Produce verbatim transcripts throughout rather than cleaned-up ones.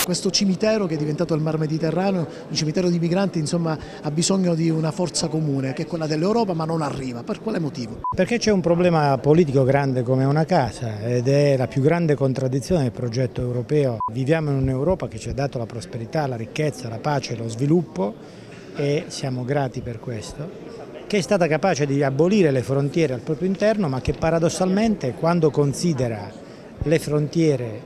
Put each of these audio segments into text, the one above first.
Questo cimitero che è diventato il Mar Mediterraneo, un cimitero di migranti, insomma, ha bisogno di una forza comune, che è quella dell'Europa, ma non arriva. Per quale motivo? Perché c'è un problema politico grande come una casa ed è la più grande contraddizione del progetto europeo. Viviamo in un'Europa che ci ha dato la prosperità, la ricchezza, la pace, lo sviluppo e siamo grati per questo, che è stata capace di abolire le frontiere al proprio interno, ma che paradossalmente quando considera le frontiere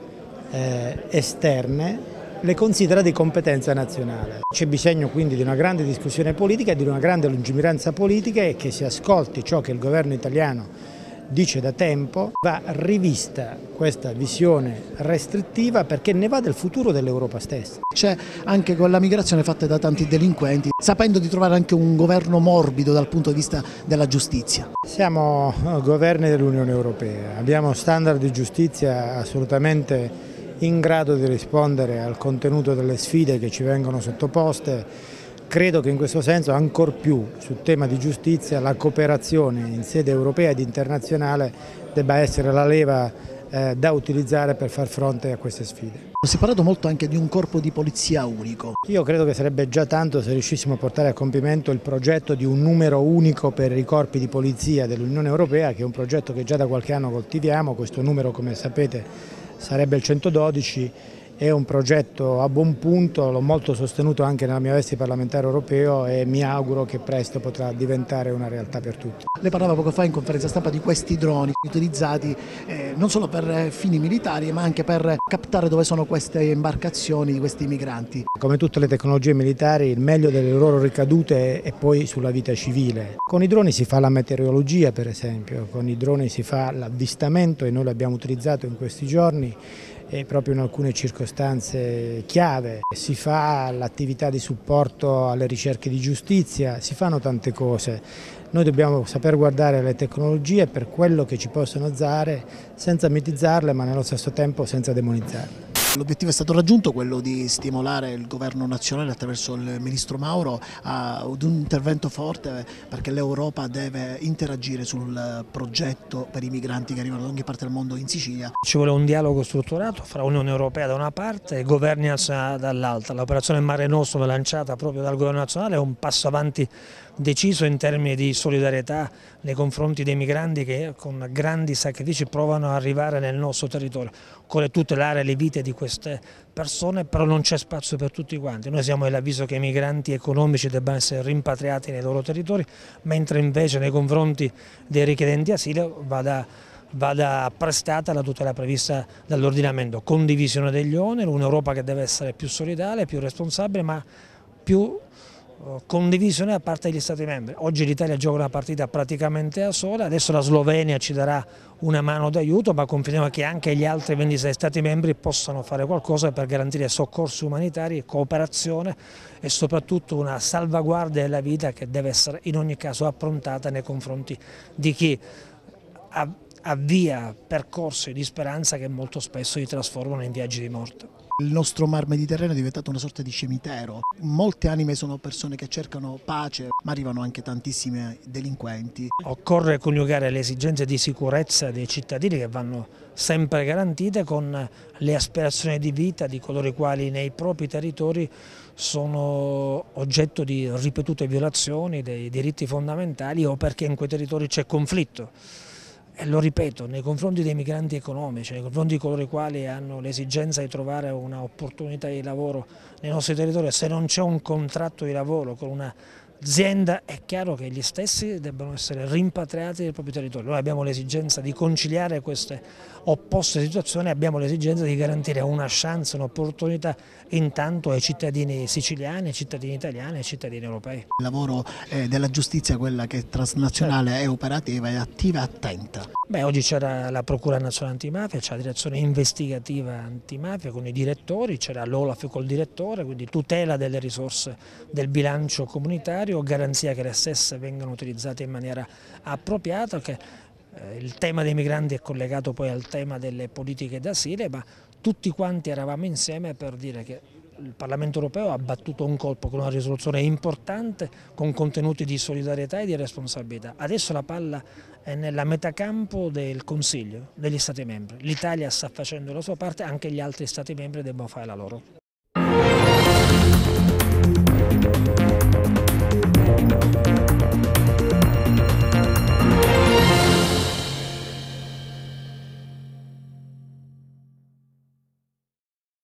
eh, esterne le considera di competenza nazionale. C'è bisogno quindi di una grande discussione politica e di una grande lungimiranza politica e che si ascolti ciò che il governo italiano dice da tempo. Va rivista questa visione restrittiva perché ne va del futuro dell'Europa stessa. C'è anche con la migrazione fatta da tanti delinquenti, sapendo di trovare anche un governo morbido dal punto di vista della giustizia. Siamo governi dell'Unione Europea, abbiamo standard di giustizia assolutamente in grado di rispondere al contenuto delle sfide che ci vengono sottoposte. Credo che in questo senso ancor più sul tema di giustizia la cooperazione in sede europea ed internazionale debba essere la leva eh, da utilizzare per far fronte a queste sfide. Si è parlato molto anche di un corpo di polizia unico. Io credo che sarebbe già tanto se riuscissimo a portare a compimento il progetto di un numero unico per i corpi di polizia dell'Unione Europea, che è un progetto che già da qualche anno coltiviamo. Questo numero, come sapete, sarebbe il centododici, è un progetto a buon punto, l'ho molto sostenuto anche nella mia veste parlamentare europeo e mi auguro che presto potrà diventare una realtà per tutti. Lei parlava poco fa in conferenza stampa di questi droni utilizzati eh, non solo per fini militari ma anche per captare dove sono queste imbarcazioni, questi migranti. Come tutte le tecnologie militari, il meglio delle loro ricadute è poi sulla vita civile. Con i droni si fa la meteorologia, per esempio, con i droni si fa l'avvistamento e noi l'abbiamo utilizzato in questi giorni e proprio in alcune circostanze chiave. Si fa l'attività di supporto alle ricerche di giustizia, si fanno tante cose. Noi dobbiamo saper guardare le tecnologie per quello che ci possono dare senza mitizzarle ma nello stesso tempo senza demonizzarle. L'obiettivo è stato raggiunto, quello di stimolare il governo nazionale attraverso il ministro Mauro ad un intervento forte perché l'Europa deve interagire sul progetto per i migranti che arrivano da ogni parte del mondo in Sicilia. Ci vuole un dialogo strutturato fra Unione Europea da una parte e governi nazionali dall'altra. L'operazione Mare Nostrum lanciata proprio dal governo nazionale è un passo avanti deciso in termini di solidarietà nei confronti dei migranti che con grandi sacrifici provano ad arrivare nel nostro territorio. Occorre tutelare le vite di queste persone, però non c'è spazio per tutti quanti. Noi siamo dell'avviso che i migranti economici debbano essere rimpatriati nei loro territori, mentre invece nei confronti dei richiedenti asilo vada vada prestata la tutela prevista dall'ordinamento, condivisione degli oneri, un'Europa che deve essere più solidale, più responsabile, ma più condivisione da parte degli Stati membri. Oggi l'Italia gioca una partita praticamente da sola, adesso la Slovenia ci darà una mano d'aiuto, ma confidiamo che anche gli altri ventisei Stati membri possano fare qualcosa per garantire soccorsi umanitari, cooperazione e soprattutto una salvaguardia della vita che deve essere in ogni caso approntata nei confronti di chi avvia percorsi di speranza che molto spesso li trasformano in viaggi di morte. Il nostro Mar Mediterraneo è diventato una sorta di cimitero. Molte anime sono persone che cercano pace, ma arrivano anche tantissimi delinquenti. Occorre coniugare le esigenze di sicurezza dei cittadini che vanno sempre garantite con le aspirazioni di vita di coloro i quali nei propri territori sono oggetto di ripetute violazioni dei diritti fondamentali o perché in quei territori c'è conflitto. E lo ripeto, nei confronti dei migranti economici, nei confronti di coloro i quali hanno l'esigenza di trovare un'opportunità di lavoro nei nostri territori, se non c'è un contratto di lavoro con un'azienda è chiaro che gli stessi debbano essere rimpatriati dai propri territori. Noi abbiamo l'esigenza di conciliare queste opposte situazioni, abbiamo l'esigenza di garantire una chance, un'opportunità intanto ai cittadini siciliani, ai cittadini italiani, ai cittadini europei. Il lavoro eh, della giustizia, quella che è transnazionale, è operativa, è attiva e attenta. Beh, oggi c'era la Procura Nazionale Antimafia, c'è la direzione investigativa antimafia con i direttori, c'era l'Olaf col direttore, quindi tutela delle risorse del bilancio comunitario, garanzia che le stesse vengano utilizzate in maniera appropriata, che eh, il tema dei migranti è collegato poi al tema delle politiche d'asilo, ma tutti quanti eravamo insieme per dire che il Parlamento europeo ha battuto un colpo con una risoluzione importante, con contenuti di solidarietà e di responsabilità. Adesso la palla è nella metacampo del Consiglio, degli Stati membri. L'Italia sta facendo la sua parte, anche gli altri Stati membri devono fare la loro.